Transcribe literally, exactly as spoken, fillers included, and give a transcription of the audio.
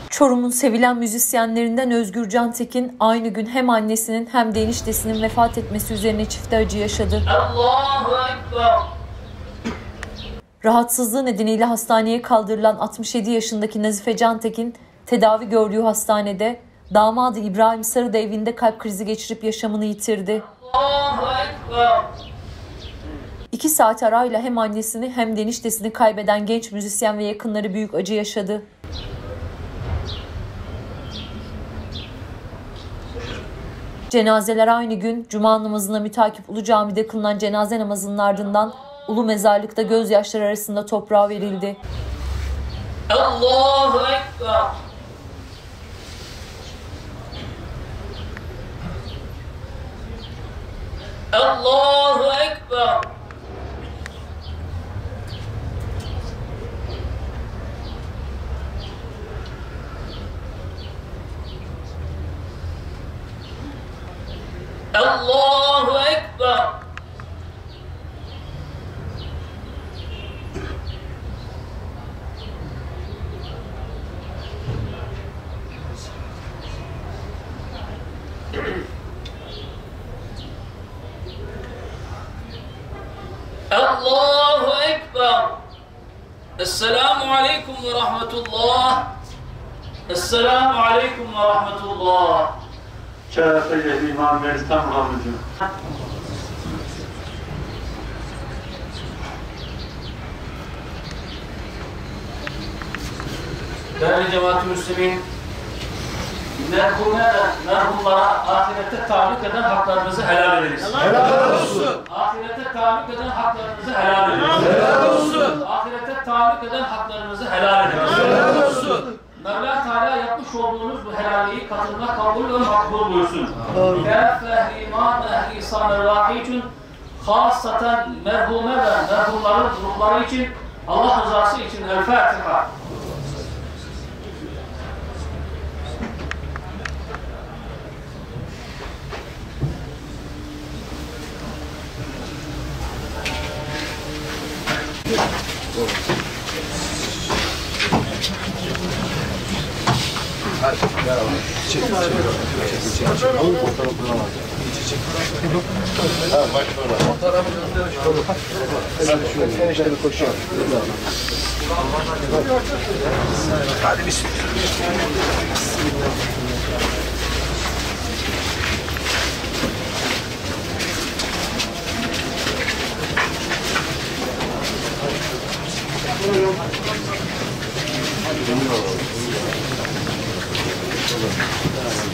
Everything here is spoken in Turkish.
Çorum'un sevilen müzisyenlerinden Özgür Cantekin aynı gün hem annesinin hem de eniştesinin vefat etmesi üzerine çifte acı yaşadı. Allahu Ekber. Rahatsızlığı nedeniyle hastaneye kaldırılan altmış yedi yaşındaki Nazife Cantekin tedavi gördüğü hastanede damadı İbrahim Sarı da evinde kalp krizi geçirip yaşamını yitirdi. Allahu Ekber. İki saat arayla hem annesini hem de eniştesini kaybeden genç müzisyen ve yakınları büyük acı yaşadı. Cenazeler aynı gün Cuma namazına mütakip Ulu Cami'de kılınan cenaze namazının ardından Ulu Mezarlık'ta gözyaşları arasında toprağa verildi. Allahu Ekber. Allahu Ekber. Allahu Ekber. Allahu Ekber. Esselamu Aleyküm ve Rahmetullah. Esselamu Aleyküm ve Rahmetullah. Şerefli İmam Melistan Muhammed'in. Değerli cemaat-i müslimin, merhume, merhumlara ahirette tahrik eden haklarınızı helal ediniz. Helal olsun. Ahirette tahrik eden haklarınızı helal ediniz. Helal olsun. Ahirette tahrik eden haklarınızı helal ediniz. Helal olsun. Mevla Teala yapmış olduğunuz bu helalliği katılma kabul ve makbul buyursun. Kâf ehli iman, ehli ihsan-ı rahi için, hasaten merhume ve merhumların ruhları için, Allah rızası için El Fatiha. Hadi, merhaba. Çek, çek, çek, çek, çek. Alın fotoğrafı falan alacağım. Çek, çek. Ha, baş sonra. Fotoğrafı gönder. Hadi şöyle, enişte bir koşuyor. Hadi bismillah. Hadi.